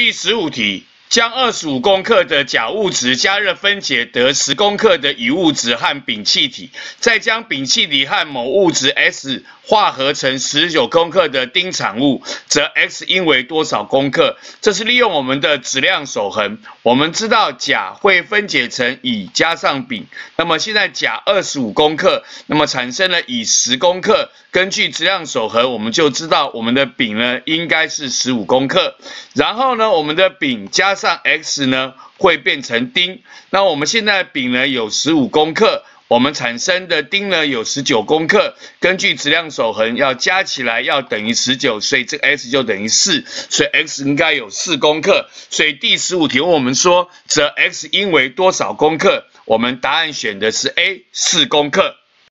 第15题，将25公克的钾物质加热分解得10公克的乙物质和丙气体，再将丙气体和某物质 S 化合成19公克的丁产物，则 X 应为多少公克？这是利用我们的质量守恒。我们知道钾会分解成乙加上丙，那么现在钾25公克，那么产生了乙10公克。根据质量守恒，我们就知道我们的丙呢应该是15公克。然后呢，我们的丙加上 X 呢会变成丁。那我们现在丙呢有15公克。我们产生的丁呢有19公克，根据质量守恒要加起来要等于19，所以这个 X 就等于4，所以 X 应该有4公克。所以第15题问我们说，则 X 应为多少公克？我们答案选的是 A， 4公克。